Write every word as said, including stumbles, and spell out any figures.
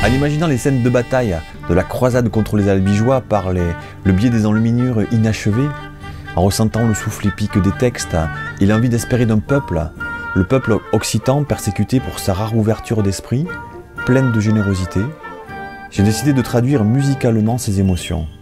En imaginant les scènes de bataille de la croisade contre les Albigeois par les, le biais des enluminures inachevées, en ressentant le souffle épique des textes et l'envie d'espérer d'un peuple, le peuple occitan persécuté pour sa rare ouverture d'esprit, pleine de générosité, j'ai décidé de traduire musicalement ces émotions.